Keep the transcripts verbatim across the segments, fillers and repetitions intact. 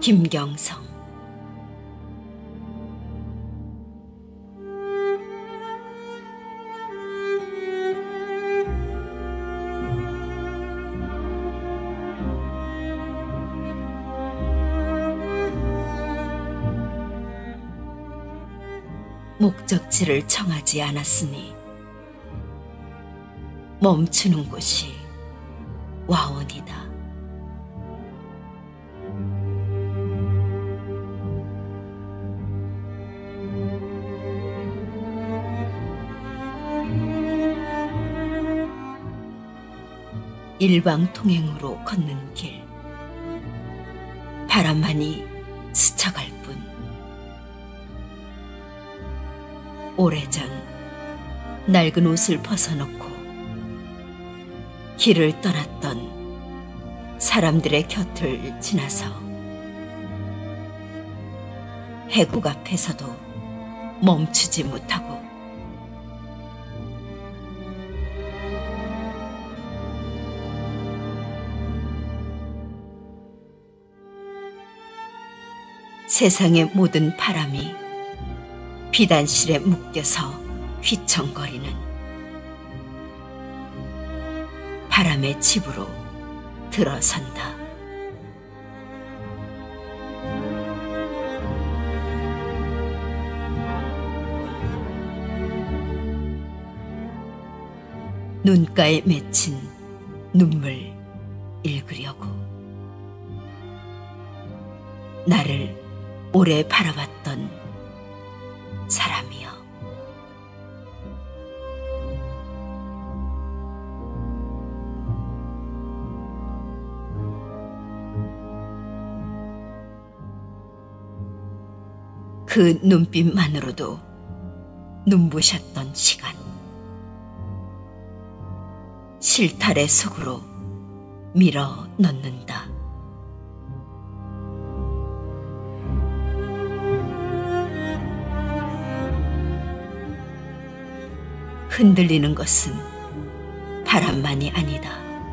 김경성. 목적지를 정하지 않았으니 멈추는 곳이 와원이다. 일방통행으로 걷는 길, 바람만이 스쳐갈 뿐. 오래전 낡은 옷을 벗어놓고 길을 떠났던 사람들의 곁을 지나서 해국 앞에서도 멈추지 못하고 세상의 모든 바람이 비단실에 묶여서 휘청거리는 바람의 집으로 들어선다. 눈가에 맺힌 눈물 읽으려고 나를 오래 바라봤던 사람이여. 그 눈빛만으로도 눈부셨던 시간, 실타래 속으로 밀어 넣는다. 흔들리는 것은 바람만이 아니다.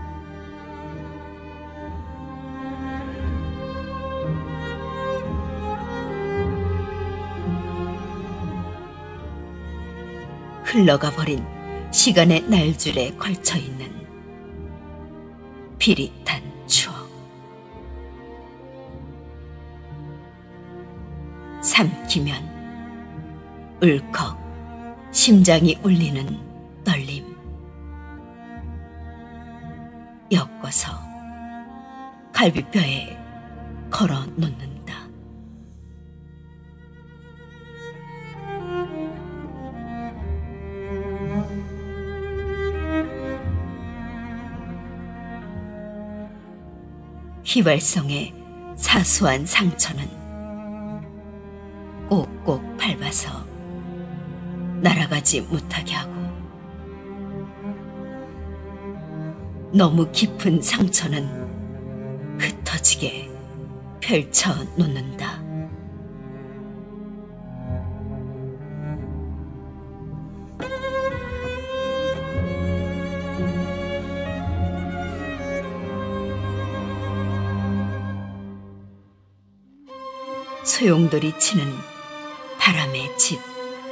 흘러가 버린 시간의 날줄에 걸쳐있는 비릿한 추억. 삼키면 울컥 심장이 울리는 떨림. 엮어서 갈비뼈에 걸어 놓는다. 휘발성의 사소한 상처는 꼭꼭 밟아서 날아가지 못하게 하고, 너무 깊은 상처는 흩어지게 펼쳐 놓는다. 소용돌이 치는 바람의 집,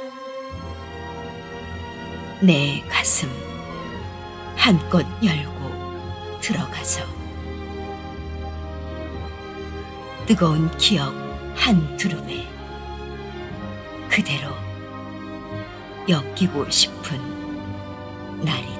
내 가슴 한껏 열고 들어가서 뜨거운 기억 한 두름에 그대로 엮이고 싶은 날이